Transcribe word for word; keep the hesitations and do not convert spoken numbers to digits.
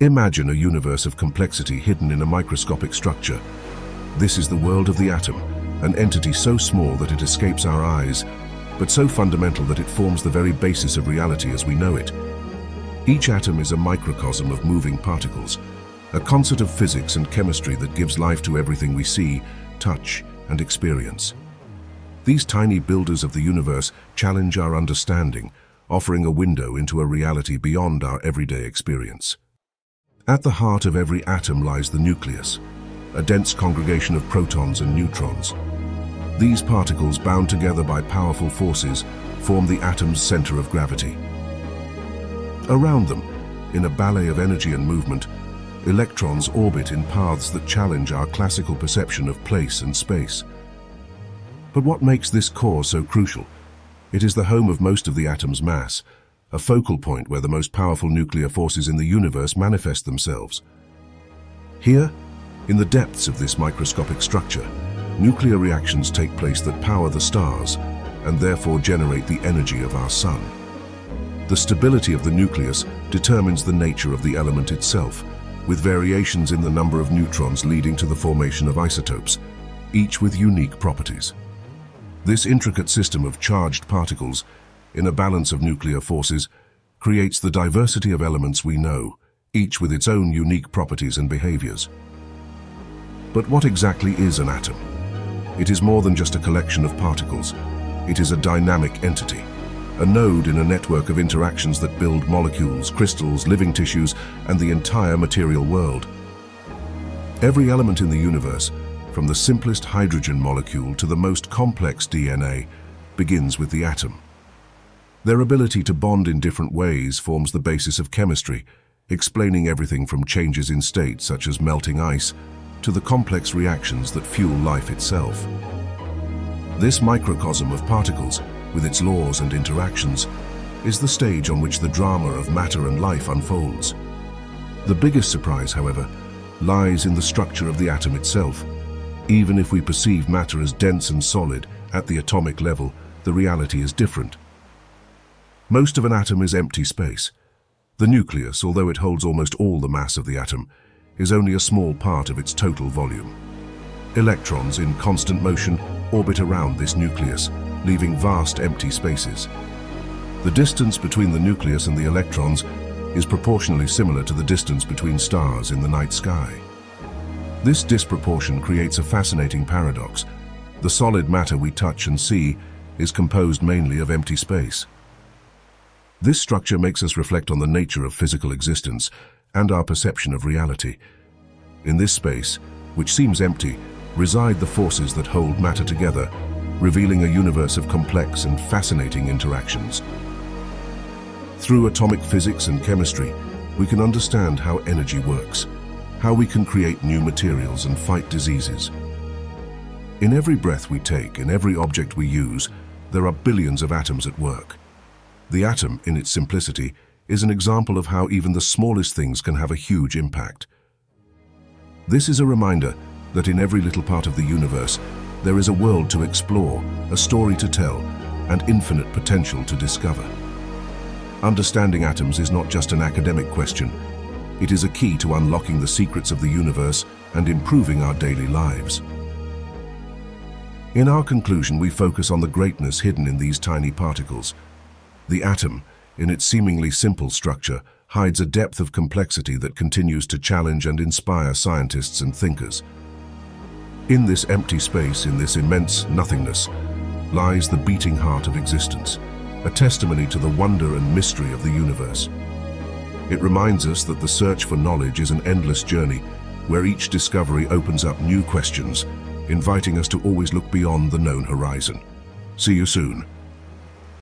Imagine a universe of complexity hidden in a microscopic structure. This is the world of the atom, an entity so small that it escapes our eyes, but so fundamental that it forms the very basis of reality as we know it. Each atom is a microcosm of moving particles, a concert of physics and chemistry that gives life to everything we see, touch, and experience. These tiny builders of the universe challenge our understanding, offering a window into a reality beyond our everyday experience. At the heart of every atom lies the nucleus, a dense congregation of protons and neutrons. These particles, bound together by powerful forces, form the atom's center of gravity. Around them, in a ballet of energy and movement, electrons orbit in paths that challenge our classical perception of place and space. But what makes this core so crucial? It is the home of most of the atom's mass, a focal point where the most powerful nuclear forces in the universe manifest themselves. Here, in the depths of this microscopic structure, nuclear reactions take place that power the stars and therefore generate the energy of our sun. The stability of the nucleus determines the nature of the element itself, with variations in the number of neutrons leading to the formation of isotopes, each with unique properties. This intricate system of charged particles, in a balance of nuclear forces, creates the diversity of elements we know, each with its own unique properties and behaviors. But what exactly is an atom? It is more than just a collection of particles. It is a dynamic entity, a node in a network of interactions that build molecules, crystals, living tissues, and the entire material world. Every element in the universe, from the simplest hydrogen molecule to the most complex D N A, begins with the atom. Their ability to bond in different ways forms the basis of chemistry, explaining everything from changes in state such as melting ice to the complex reactions that fuel life itself. This microcosm of particles, with its laws and interactions, is the stage on which the drama of matter and life unfolds. The biggest surprise, however, lies in the structure of the atom itself. Even if we perceive matter as dense and solid, at the atomic level, the reality is different. Most of an atom is empty space. The nucleus, although it holds almost all the mass of the atom, is only a small part of its total volume. Electrons, in constant motion, orbit around this nucleus, leaving vast empty spaces. The distance between the nucleus and the electrons is proportionally similar to the distance between stars in the night sky. This disproportion creates a fascinating paradox. The solid matter we touch and see is composed mainly of empty space. This structure makes us reflect on the nature of physical existence and our perception of reality. In this space, which seems empty, reside the forces that hold matter together, revealing a universe of complex and fascinating interactions. Through atomic physics and chemistry, we can understand how energy works, how we can create new materials and fight diseases. In every breath we take, in every object we use, there are billions of atoms at work. The atom, in its simplicity, is an example of how even the smallest things can have a huge impact. This is a reminder that in every little part of the universe, there is a world to explore, a story to tell, and infinite potential to discover. Understanding atoms is not just an academic question. It is a key to unlocking the secrets of the universe and improving our daily lives. In our conclusion, we focus on the greatness hidden in these tiny particles. The atom, in its seemingly simple structure, hides a depth of complexity that continues to challenge and inspire scientists and thinkers. In this empty space, in this immense nothingness, lies the beating heart of existence, a testimony to the wonder and mystery of the universe. It reminds us that the search for knowledge is an endless journey, where each discovery opens up new questions, inviting us to always look beyond the known horizon. See you soon.